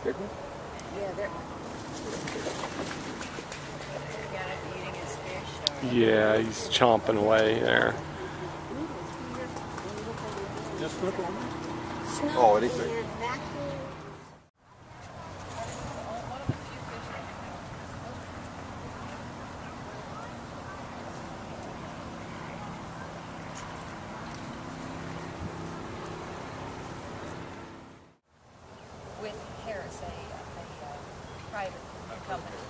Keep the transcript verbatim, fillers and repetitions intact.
Big one? Yeah, they're... Got it eating his fish? Or... Yeah, he's chomping away there. Just flip on me. Oh, anything. With Harris, a, a, a private company.